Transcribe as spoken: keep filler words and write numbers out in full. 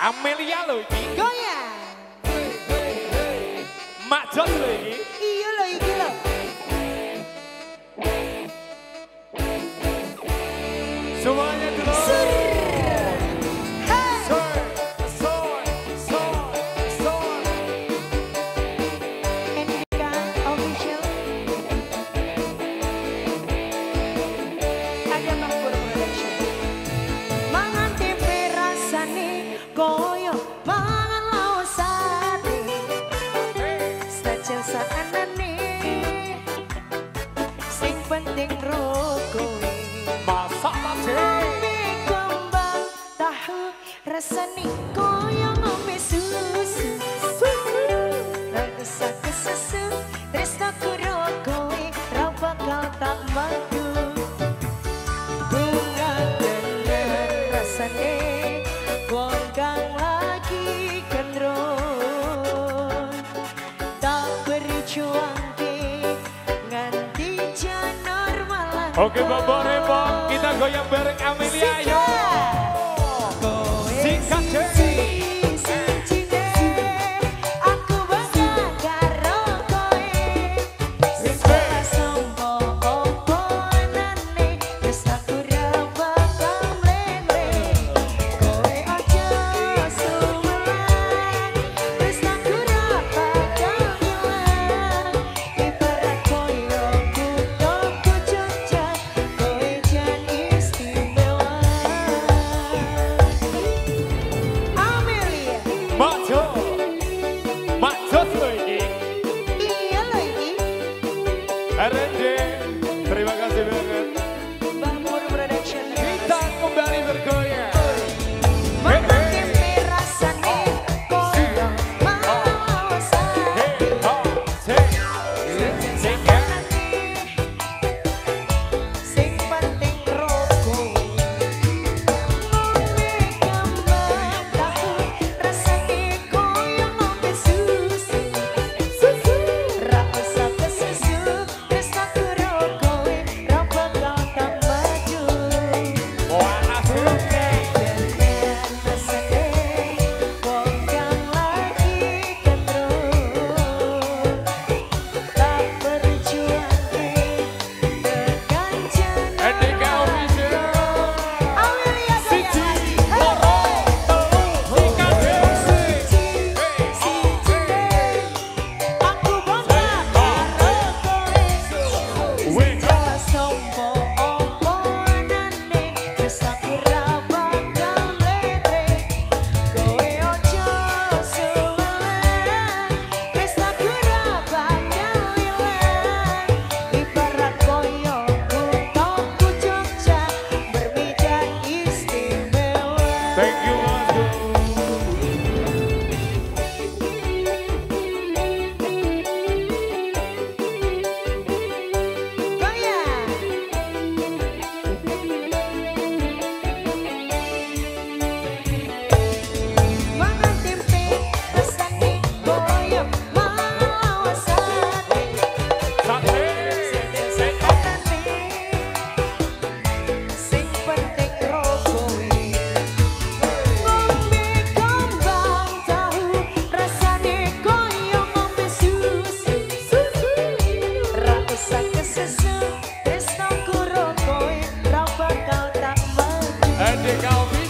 Amelia lho iki. Goyang. Mak Jos lho iki. Iya lho iki lho. Semuanya dulu. Sur. Hey. Sur, sur, sur, sur. Endika official. Ada Makmur Production. Mangan tempe rasane koyo mangan laos sate. Sajen saanane sing penting rokoe. Masak latte. Ngombe kembang tahu rasane koyo ngombe susu. Rasa kesusu tresno karo kowe ra bakal tak madu. Bunga dengan rasane wong kang lagi gendron tak berjuangke nganti jan normal. Oke Bapak Rebo, kita goyang bareng Amelia yo. Singkat deh. Aku bangga karo kowe. Wis ora sompo oponane, wis aku ra bakal mlene. Kowe aja sumelan, wis aku ra bakal ngilang. Ibarat koyo kuthoku Jogja, kowe jan istimewa. Amelia. Mak Jos. Mak Jos lho iki. Iya lho iki. R and D. Terima kasih banget. Makmur Production. Kita kembali bergoyang. Mangan tempe rasane koyo mangan sate. Hey, ho, sing. Sing ya. Sing penting rokoe. Ngombe kembang tahu rasane koyo ngombe susu. Ra usah kesusu, tresno karo kowe ra bakal tak maju. Panas lho. Endika official. Siji, loro, telu, singkat deh. Thank you, Mangan tempe rasane koyo mangan sate. Sate, sing Sing penting rokoe. Ngombe kembang tahu rasane koyo ngombe susu. Ra usah kesusu, tresno karo kowe ra bakal tak maju. Endika official.